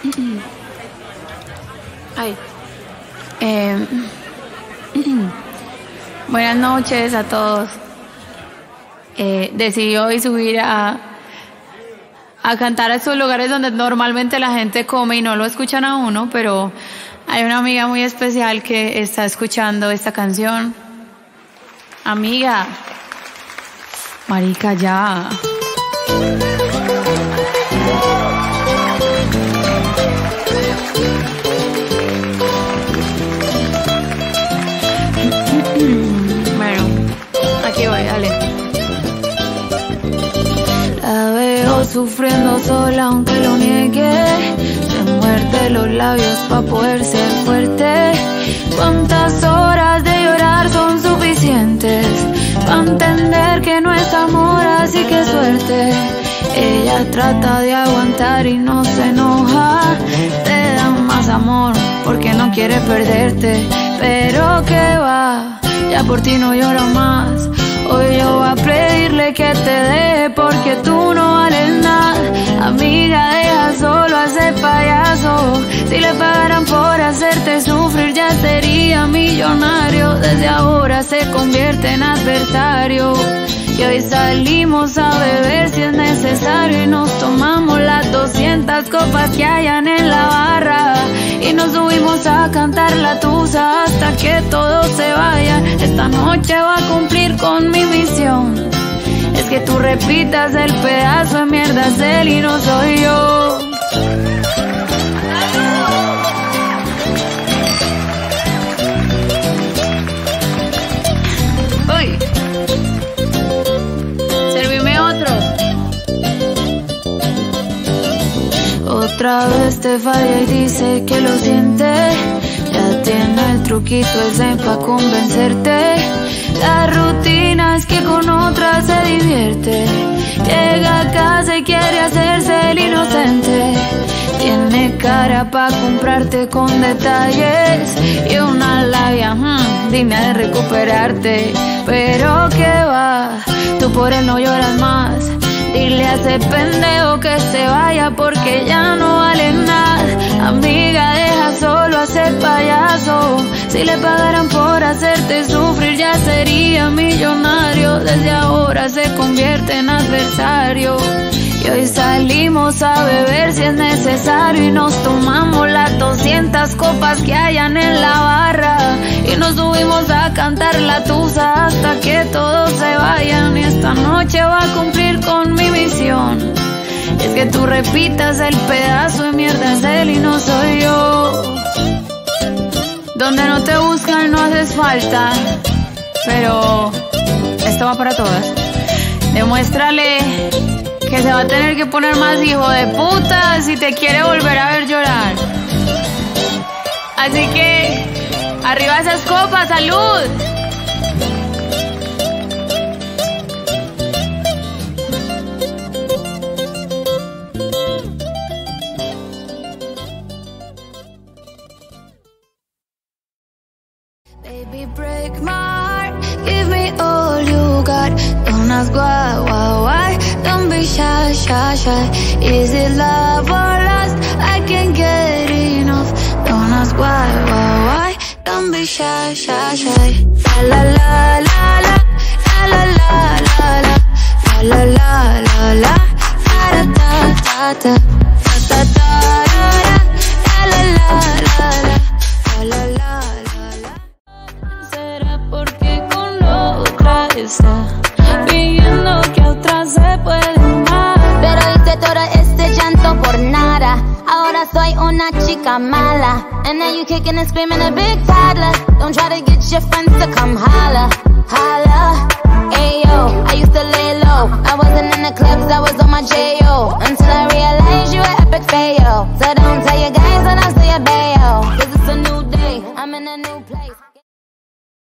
Ay. Buenas noches a todos. Decidí hoy subir a cantar a estos lugares donde normalmente la gente come y no lo escuchan a uno, pero hay una amiga muy especial que está escuchando esta canción. Amiga, marica, ya. Bueno, aquí voy, dale. La veo sufriendo sola aunque lo niegue. Se muerde los labios pa' poder ser fuerte. ¿Cuántas horas de llorar son suficientes pa' entender que no es amor, así que suerte? Ella trata de aguantar y no se enoja. Te da más amor porque no quiere perderte. Pero que va, ya por ti no lloro más. Hoy yo voy a pedirle que te deje porque tú no vales nada. Amiga, deja solo a ese payaso. Si le pagaran por hacerte sufrir ya sería millonario. Desde ahora se convierte en adversario. Y hoy salimos a beber si es necesario y nos tomamos las 200 copas que hayan en la barra y nos subimos a cantar la tusa hasta que todos se vayan. Esta noche voy a cumplir con mi misión. Es que tú repitas el pedazo de mierda es él y no soy yo. Uy. Otra vez te falla y dice que lo siente. Ya tiene el truquito ese pa' convencerte. La rutina es que con otra se divierte. Llega a casa y quiere hacerse el inocente. Tiene cara pa' comprarte con detalles y una labia digna de recuperarte. Pero que va, tú por él no lloras más. Dile a ese pendejo que se vaya porque ya no vale nada. Amiga, deja solo a ese payaso. Si le pagaran por hacerte sufrir ya sería millonario. Desde ahora se convierte en adversario. Y hoy salimos a beber si es necesario y nos tomamos las 200 copas que hayan en la barra y nos subimos a cantar la tusa hasta que todos se vayan. Y esta noche va a cumplir con mi misión. Es que tú repitas el pedazo de mierda es él y no soy yo. Donde no te buscan no haces falta, pero esto va para todas. Demuéstrale que se va a tener que poner más hijo de puta si te quiere volver a ver llorar. Así que, arriba esas copas, ¡salud! Baby, break my heart, give me all you got. Don't ask why, don't be shy, shy, shy. Is it love or lust? I can't get enough. Don't ask why, don't be shy, shy, shy. La la la la, la la la la, la la la la la, da da da da, da da da, la la la la, la la la la. Será porque con otra está pidiendo que otra se puede amar. Pero hice todo este llanto por nada. Ahora soy una chica mala. And now you kicking and screaming a big toddler. Don't try to get your friends to come holla, holla. Ayo, I used to lay low. I wasn't in the club